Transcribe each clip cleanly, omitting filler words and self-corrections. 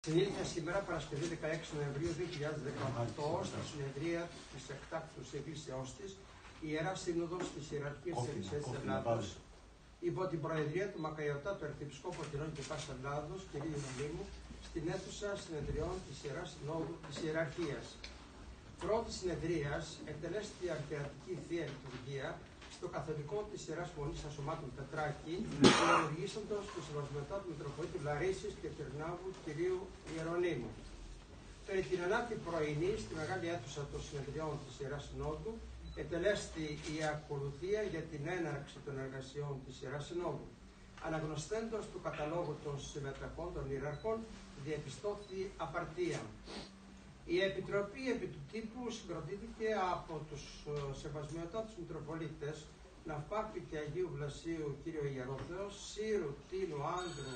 Συνήλθε σήμερα Παρασκευή 16 Νοεμβρίου 2018 στη συνεδρία της εκτάκτους εκκλησιός της, η Ιερά Σύνοδος της Ιεραρχίας της Εκκλησίας της Ελλάδος, υπό την Προεδρία του Μακαριωτάτου Αρχιεπισκόπου Αθηνών και Πάσης Ελλάδος, κ. Ιερονύμου, στην αίθουσα συνεδριών της Ιεράς Συνόδου της Ιεραρχίας. Πρώτη συνεδρίας εκτελέστη η αρχιερατική θεία λειτουργία στο καθολικό της Ιεράς Μονής Ασωμάτων Πετράκη, δημιουργήσαντος του Σεβασμιωτά του Μητροπολίτου Λαρίσης και Τυρνάβου κ. Ιερονύμου. Περί την 9η πρωινή, στη μεγάλη αίθουσα των συνεδριών της Ιεράς Συνόδου, εκτελέστη η ακολουθία για την έναρξη των εργασιών της Ιεράς Συνόδου. Αναγνωστέντος του καταλόγου των συμμετραχών των ιεραρχών, διαπιστώθη απαρτία. Η Επιτροπή επί του τύπου συγκροτήθηκε από τους Σεβασμιωτάτους Μητροπολίτες Ναυπάκτου και Αγίου Βλασίου κ. Ιερόθεος, Σύρου, Τίνου, Άνδρου,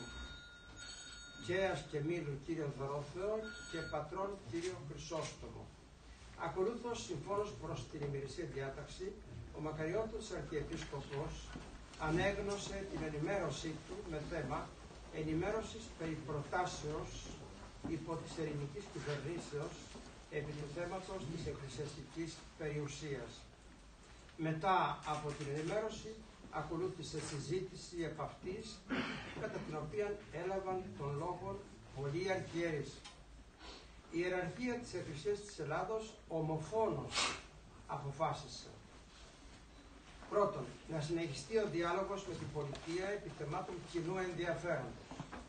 Κέας και Μήλου κ. Δωρόθεο και Πατρών κ. Χρυσόστομο. Ακολούθως, συμφώνως προς την ημερησία διάταξη, ο Μακαριώτος Αρχιεπίσκοπος ανέγνωσε την ενημέρωσή του με θέμα ενημέρωσης περί προτάσεως υπό της ελληνικής κυβερνήσεως επί του θέματος της εκκλησιαστικής περιουσίας. Μετά από την ενημέρωση ακολούθησε συζήτηση επ' αυτής, κατά την οποία έλαβαν τον λόγο πολλοί αρχιερείς. Η ιεραρχία της Εκκλησίας της Ελλάδος ομοφώνος αποφάσισε: πρώτον, να συνεχιστεί ο διάλογος με την πολιτεία επί θεμάτων κοινού ενδιαφέροντος.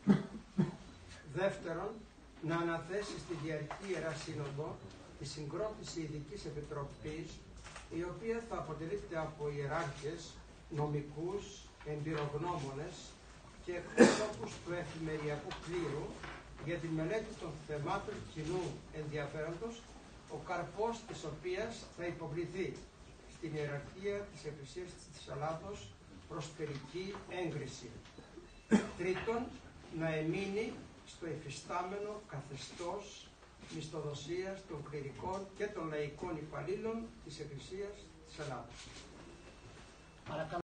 Δεύτερον, να αναθέσει στη Διαρκή Ιερά Σύνοδο τη συγκρότηση ειδικής επιτροπής, η οποία θα αποτελείται από ιεράρχες, νομικούς, εμπειρογνώμονες και εκπροσώπους του εφημεριακού κλήρου για τη μελέτη των θεμάτων κοινού ενδιαφέροντος, ο καρπός της οποίας θα υποβληθεί στην ιεραρχία της Εκκλησίας της Ελλάδος προς τελική έγκριση. Τρίτον, να εμείνει στο εφιστάμενο καθεστώς μισθοδοσίας των κληρικών και των λαϊκών υπαλλήλων της Εκκλησίας της Ελλάδος.